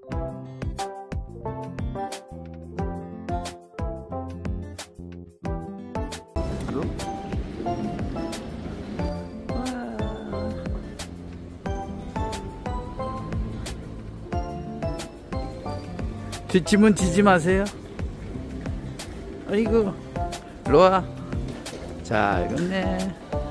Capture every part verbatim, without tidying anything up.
뒷짐은 지지 마세요. 아이고, 일로와. 자, 이건네.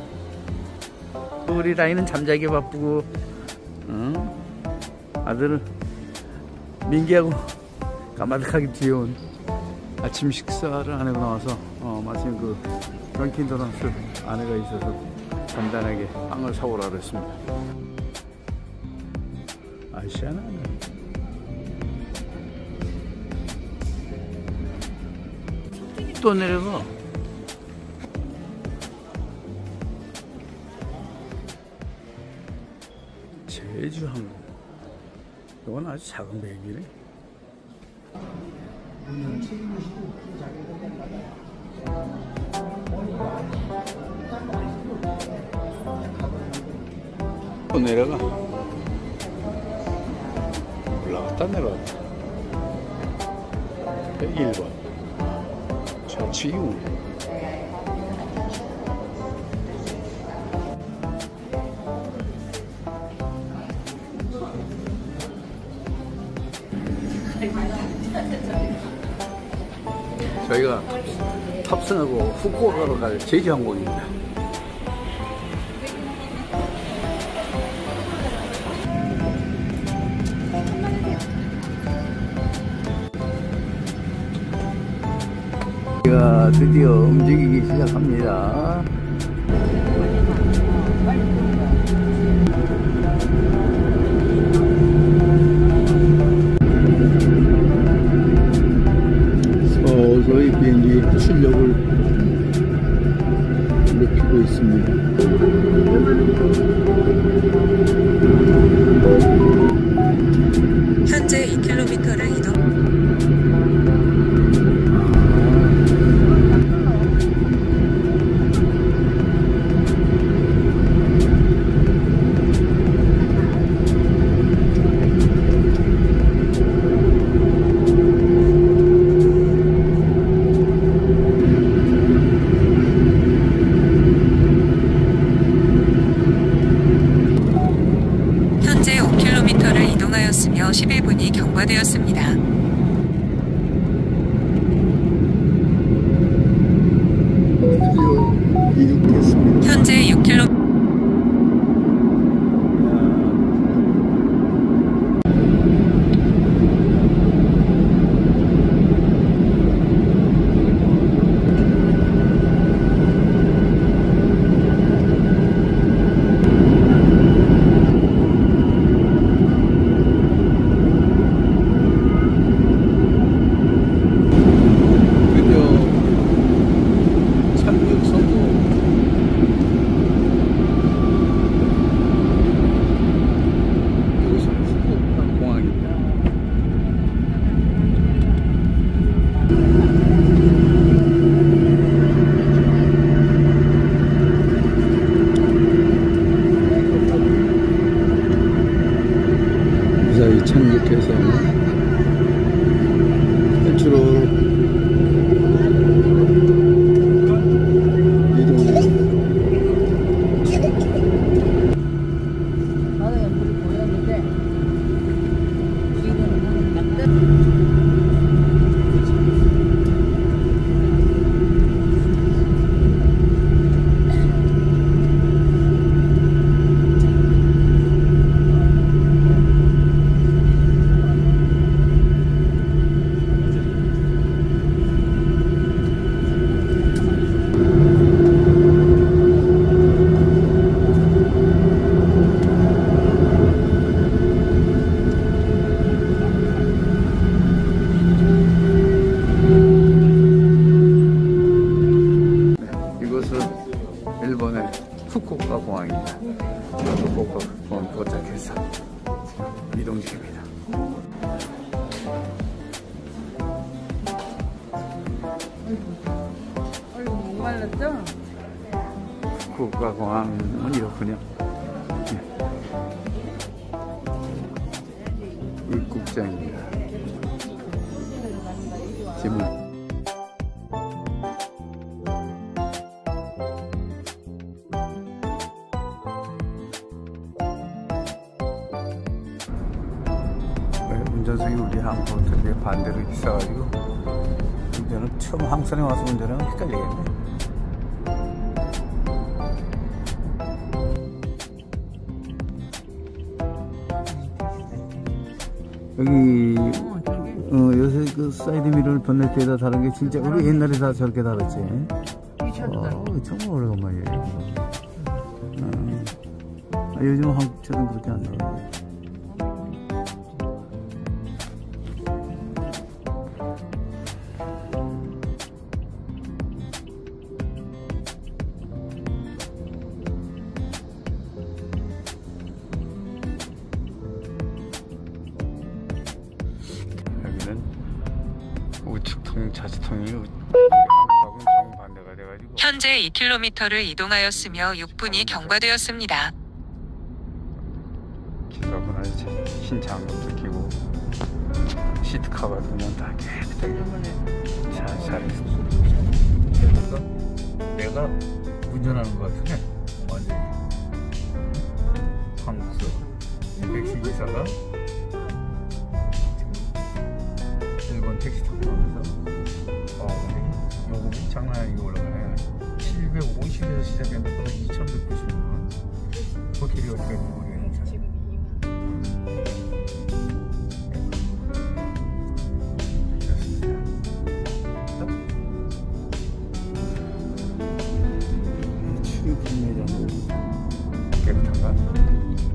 우리 라인은 잠자기 바쁘고, 응? 아들은 민기하고 까마득하게 귀여운 아침 식사를 안 하고 나와서, 어, 마침 그 던킨 도넛을 아내가 있어서 간단하게 빵을 사오라 그랬습니다. 아시아나는 또 내려가. 제주항공. 이건 아주 작은 비행기네. 또 내려가. 올라갔다 내려갔다. 백일 번. 좌측이고. 저희가 탑승하고 후쿠오카로 갈 제주항공입니다. 우리가 드디어 움직이기 시작합니다. 서서히 비행기 출력을 높이고 있습니다. 현재 이 킬로미터를 이동. 현재 오 킬로미터를 이동하였으며 십일 분이 경과되었습니다. 현재 육 킬로미터. 무사히 착륙해서 현주로 일본의 후쿠오카 공항입니다. 후쿠오카 공항 도착해서 이동 중입니다. 아이고 목말랐죠? 후쿠오카 공항은 이렇군요. 입국장입니다. 지문. 운전석이 우리 항공도 되게 반대로 있어가지고 운전은 처음 항선에 와서 운전하면 헷갈리겠네. 여기 어, 요새 그 사이드 미러를 번넷에다 다른 게 진짜 우리 옛날에 다 저렇게 달았지. 어, 정말 오래간만이에요. 어. 아, 요즘 한국처럼 그렇게 안 나와요. 우측통 좌측통이 한국하고는 정반대가 돼가지고 현재 이 킬로미터를 이동하였으며 육 분이 경과되었습니다. 기사분 아주 흰 장갑도 끼고 시트 커버도 그냥 다 깨끗하게 잘 잘했어. 내가 운전하는 것 같으네. 완전 한국서 택시 기사가 일본 택시 타고 가면서 어 근데 요금이 장난 아니게 올라가네. 칠백오십에서 시작했는데 이천백구십 원. 호텔이 어디까지 모르겠네. 출입 매장도 깨끗한가?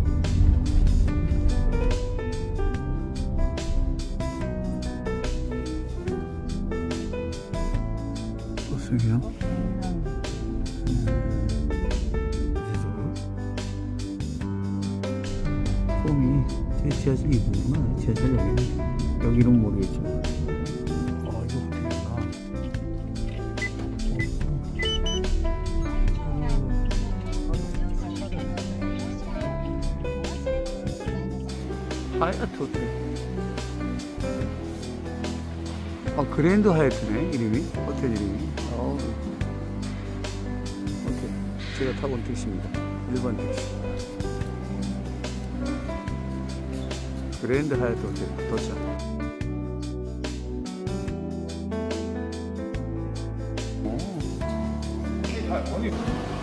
여기요? 폼이 제 지하철 이구나. 지하철 여기 여기는 모르겠지만 어 이거 호텔인가? 하얏트 호텔. 아 그랜드 하얏트네 이름이. 호텔 이름이. 어, 오케이. 제가 타본 택시입니다. 일반 택시. 그랜드 하얏트 호텔 도착. 오.